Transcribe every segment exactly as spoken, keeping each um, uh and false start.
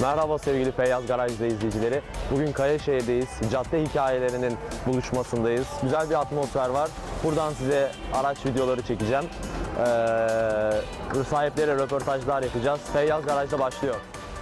Merhaba sevgili Feyyaz Garaj'da izleyicileri. Bugün Kayaşehir'deyiz. Cadde hikayelerinin buluşmasındayız. Güzel bir atmosfer var. Buradan size araç videoları çekeceğim. Ee, sahipleriyle röportajlar yapacağız. Feyyaz Garaj'da başlıyor.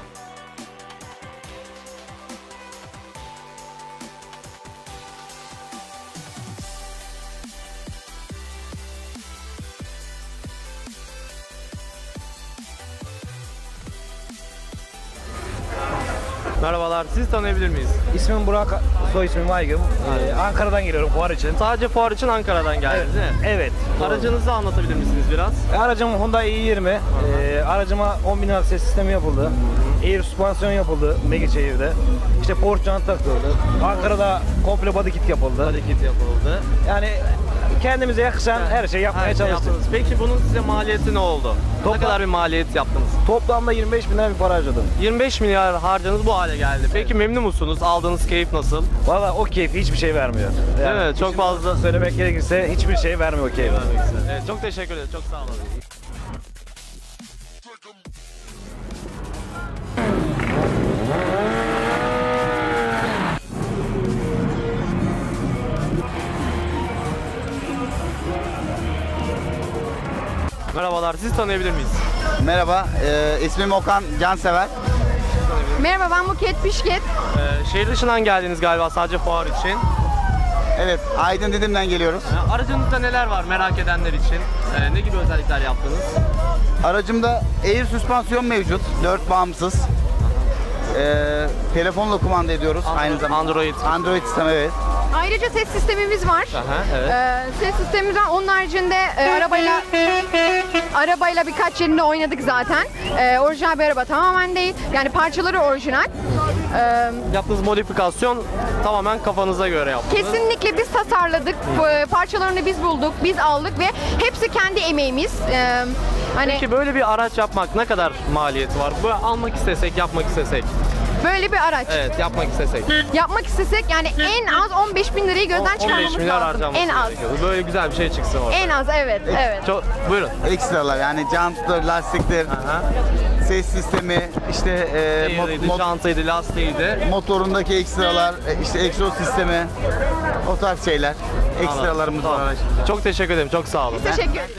Merhabalar, sizi tanıyabilir miyiz? İsmim Burak, soy ismim Aygın. Ee, Ankara'dan geliyorum fuar için. Sadece fuar için Ankara'dan geldiniz Evet, değil mi? evet. Aracınızı anlatabilir misiniz biraz? E, aracım Honda i yirmi. E, aracıma on bin lira ses sistemi yapıldı. Air süspansiyon yapıldı Megiçehir'de. İşte Porsche jant takıldı. Ankara'da komple body kit yapıldı. Body kit yapıldı. Yani kendimize yakışan her şeyi yapmaya Her şey çalıştık. yaptınız. Peki bunun size maliyeti ne oldu? Toplam- Ne kadar bir maliyet yaptınız? Toplamda yirmi beş bin lira bir para harcadım. yirmi beş milyar harcanız bu hale geldi. Peki memnun musunuz? Aldığınız keyif nasıl? Valla o keyfi hiçbir şey vermiyor. Yani Değil mi? Çok işin fazla söylemek gerekirse hiçbir şey vermiyor o keyfi. Evet, çok teşekkür ederim. Çok sağ olun. Merhabalar, sizi tanıyabilir miyiz? Merhaba, e, ismim Okan Cansever. Merhaba, ben Buket Pişket. Ee, şehir dışından geldiniz galiba sadece fuar için. Evet, Aydın Didim'den geliyoruz. Ee, aracınızda neler var merak edenler için? Ee, ne gibi özellikler yaptınız? Aracımda Air süspansiyon mevcut, dört bağımsız. E, telefonla kumanda ediyoruz Android- aynı zamanda. Android. Android sistem, evet. Ayrıca ses sistemimiz var. Aha, evet. Ee, ses sistemimiz var. Onun haricinde e, arabayla arabayla birkaç yerinde oynadık zaten. Ee, orijinal bir araba tamamen değil. Yani parçaları orijinal. Ee, Yaptığınız modifikasyon tamamen kafanıza göre yaptınız. kesinlikle biz tasarladık. Bu, parçalarını biz bulduk, biz aldık ve hepsi kendi emeğimiz. Ee, hani Peki böyle bir araç yapmak ne kadar maliyeti var? Böyle almak istesek, yapmak istesek. böyle bir araç Evet, yapmak istesek. yapmak istesek yani en az on beş bin lirayı gözden on beş çıkarmamız milyar lazım. harcaması En az. gerekiyordu. Böyle güzel bir şey çıksın ortaya. En az, evet, evet. Çok, buyurun. Ekstralar yani jantlar, lastikler, Aha. ses sistemi, işte e, mot- Eğriydi, mot- çantaydı, lastiğiydi. motorundaki ekstralar, e, işte egzoz sistemi, o tarz şeyler. Ekstralarımız var Tamam. aracımızda. Çok teşekkür ederim, çok sağ olun. Teşekkür ederim.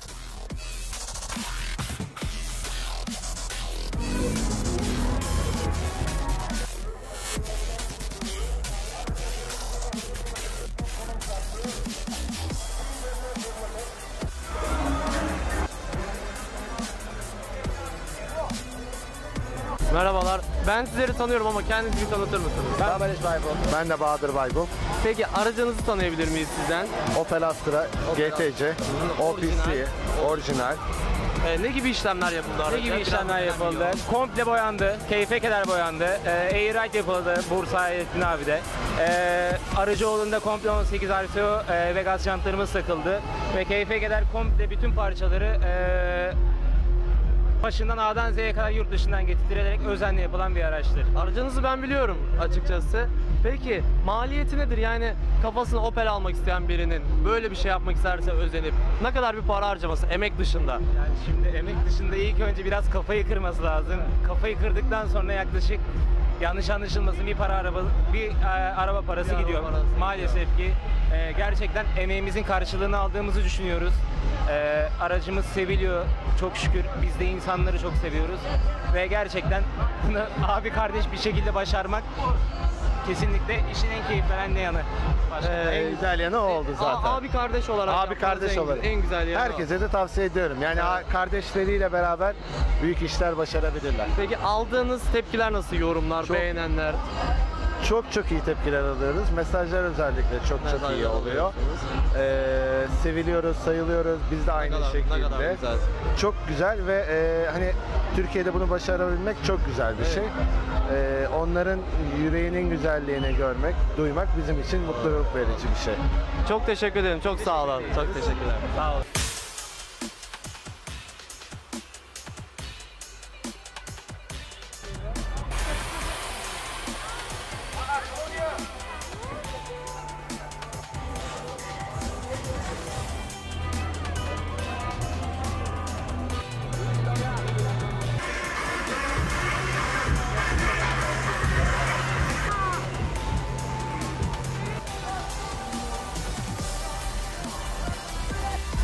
Merhabalar, ben sizleri tanıyorum ama kendinizi bir tanıtır mısınız? Ben Barış Baybol. Ben de Bahadır Baybol. Peki aracınızı tanıyabilir miyiz sizden? Opel Astra, G T C, O P C, orijinal. Ee, ne gibi işlemler yapıldı araca? Ne gibi Biraz işlemler bilgi yapıldı? alalım. Komple boyandı, keyfe keder boyandı, e, Airride yapıldı Bursa Hayrettin abide. E, Arıcıoğlu'nda komple on sekiz R S O e, ve gaz jantlarımız takıldı ve keyfe keder komple bütün parçaları e, başından A'dan Z'ye kadar yurt dışından getirtilerek özenle yapılan bir araçtır. Aracınızı ben biliyorum açıkçası. Peki maliyeti nedir? Yani kafasına Opel almak isteyen birinin böyle bir şey yapmak isterse özenip ne kadar bir para harcaması emek dışında? Yani şimdi emek dışında ilk önce biraz kafayı kırması lazım. Kafayı kırdıktan sonra yaklaşık yanlış anlaşılmasın bir para araba bir e, araba parası Bir araba gidiyor. parası Maalesef ki e, gerçekten emeğimizin karşılığını aldığımızı düşünüyoruz. E, aracımız seviliyor çok şükür. Biz de insanları çok seviyoruz ve gerçekten bunu abi kardeş bir şekilde başarmak kesinlikle işin en keyif veren ne yanı. Başka Ee, en güzel yanı o oldu zaten. A- abi kardeş olarak Abi yaptığınız kardeş en, olarak. en güzel yanı o. Herkese de tavsiye ediyorum. Yani a- kardeşleriyle beraber büyük işler başarabilirler. Peki aldığınız tepkiler nasıl, yorumlar, Çok- beğenenler? Çok çok iyi tepkiler alıyoruz. Mesajlar özellikle çok çok iyi Mesajlar oluyor. alıyorsunuz. Ee, seviliyoruz, sayılıyoruz. Biz de aynı Ne kadar- şekilde. ne kadar güzel. Çok güzel ve e, hani Türkiye'de bunu başarabilmek çok güzel bir Evet. şey. Ee, onların yüreğinin güzelliğini görmek, duymak bizim için mutluluk verici bir şey. Çok teşekkür ederim. Çok sağ olun. Çok teşekkürler. Sağ olun.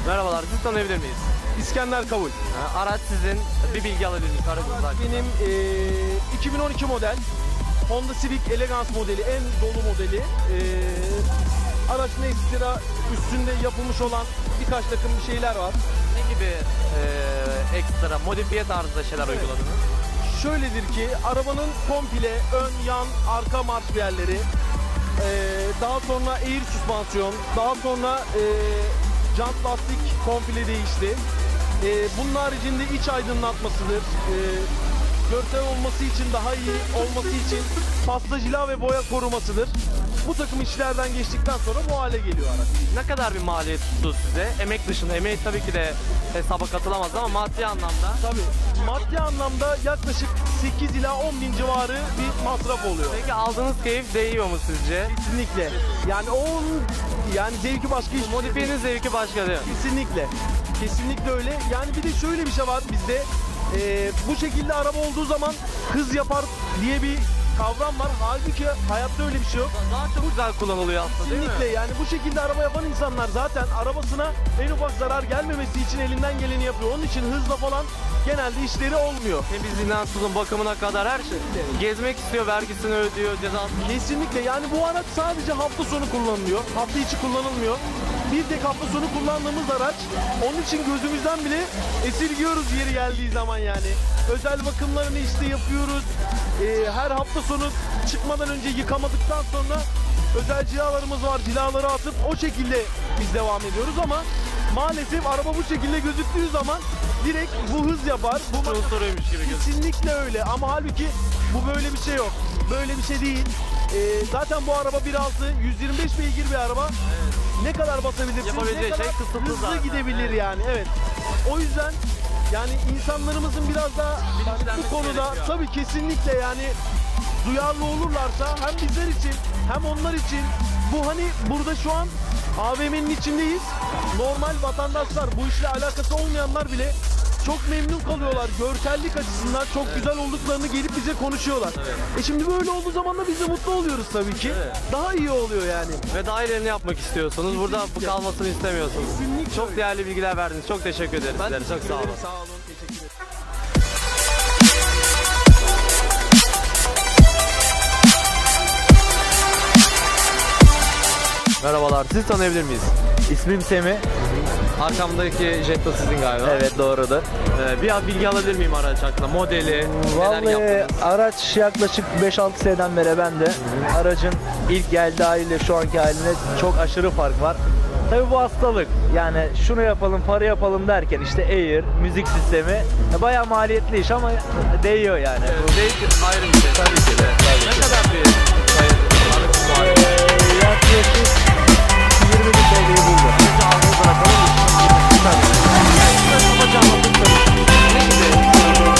Merhabalar, sizi tanıyabilir miyiz? İskender Kavul. Ha, araç sizin, bir bilgi alabilir miyiz aracınızdan? Benim eee, iki bin on iki model Honda Civic Elegance modeli, en dolu modeli. Eee aracın ekstra üstünde yapılmış olan birkaç takım bir şeyler var. Ne gibi e, ekstra, modifiye tarzında şeyler uyguladınız? Şöyledir ki arabanın komple ön, yan, arka marşpiyerleri, eee daha sonra air süspansiyon, daha sonra eee jant lastik komple değişti. Eee bunun haricinde iç aydınlatmasıdır. Eee görsel olması için, daha iyi olması için pasta, cila ve boya korumasıdır. Bu takım işlerden geçtikten sonra bu hale geliyor araç. Ne kadar bir maliyet tuttu size? Emek dışında, emeği tabii ki de hesaba katılamaz ama maddi anlamda. Tabii maddi anlamda yaklaşık sekiz ila on bin civarı bir masraf oluyor. Peki aldığınız keyif değiyor mu sizce? Kesinlikle. Yani onun yani zevki başka hiç. Modifiyenin zevki başka değil mi? Kesinlikle. Kesinlikle öyle. Yani bir de şöyle bir şey var bizde. Ee, bu şekilde araba olduğu zaman hız yapar diye bir kavram var. Halbuki hayatta öyle bir şey yok. Daha çok güzel kullanılıyor aslında değil mi? Kesinlikle. Yani bu şekilde araba yapan insanlar zaten arabasına en ufak zarar gelmemesi için elinden geleni yapıyor. Onun için hızla falan genelde işleri olmuyor. Temizliğinden tutun bakımına kadar her şey. Gezmek istiyor, vergisini ödüyor, cezasını. Kesinlikle. Yani bu araç sadece hafta sonu kullanılıyor. Hafta içi kullanılmıyor. Bir tek hafta sonu kullandığımız araç. Onun için gözümüzden bile esirgiyoruz yeri geldiği zaman yani. Özel bakımlarını işte yapıyoruz. Ee, her hafta sonu çıkmadan önce yıkamadıktan sonra özel cilalarımız var. Cilaları atıp o şekilde biz devam ediyoruz ama maalesef araba bu şekilde gözüktüğü zaman direkt bu hız yapar. Bu Unsuruymuş gibi gözüküyor. kesinlikle öyle ama halbuki bu böyle bir şey yok. Böyle bir şey değil. Ee, zaten bu araba bir altı yüz yirmi beş beygir bir araba. Ne kadar basabilirsiniz, Yapabileceği ne kadar şey kısıtlı hızlı zaten. gidebilir Evet. yani. Evet. O yüzden yani insanlarımızın biraz daha yani bu Bilinçlenmesi konuda gerekiyor. tabii kesinlikle yani duyarlı olurlarsa hem bizler için hem onlar için bu hani burada şu an A V M'nin içindeyiz. Normal vatandaşlar, bu işle alakası olmayanlar bile çok memnun kalıyorlar. Görsellik açısından çok güzel olduklarını gelip bize konuşuyorlar. E şimdi böyle olduğu zaman da biz de mutlu oluyoruz tabii ki. Evet. Daha iyi oluyor yani. Ve daha ilerini yapmak istiyorsunuz. Burada bu Kesinlikle. kalmasını istemiyorsunuz. Kesinlikle Çok öyle. değerli bilgiler verdiniz. Çok teşekkür ederiz sizlere. Çok sağ olun. Sağ olun. Teşekkür ederim. Merhabalar. Sizi tanıyabilir miyiz? İsmim Semih. Arkamdaki Jetta sizin galiba. Evet, doğrudur. Ee, bir bilgi alabilir miyim araç hakkında? Modeli, neler Vallahi yaptınız? araç yaklaşık beş altı seneden beri bende. Aracın ilk geldiği haliyle şu anki haline çok aşırı fark var. Tabii bu hastalık. Yani şunu yapalım, para yapalım derken işte Air, müzik sistemi bayağı maliyetli iş ama değiyor yani. Evet, zevk ayrı bir şey. Tabii ki de. Ne kadar bir sayı aracın var? Ee, yaklaşık yirmi bin T L'yi buldu. Aracı aldığınız rakamın kabaca anlatırsanız ne gibi?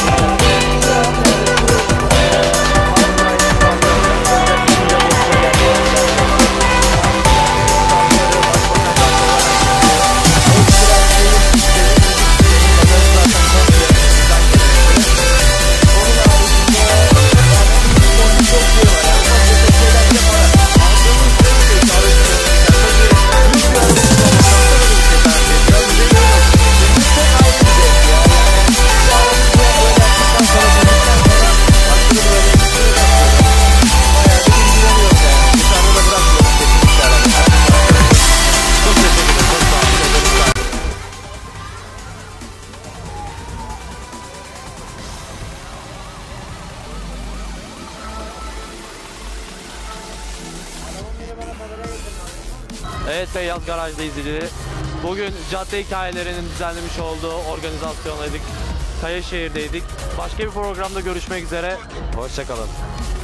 Evet, Beyaz Garaj'da izleyicileri. Bugün cadde hikayelerinin düzenlemiş olduğu organizasyondaydık. Kayaşehir'deydik. Başka bir programda görüşmek üzere. Hoşça kalın.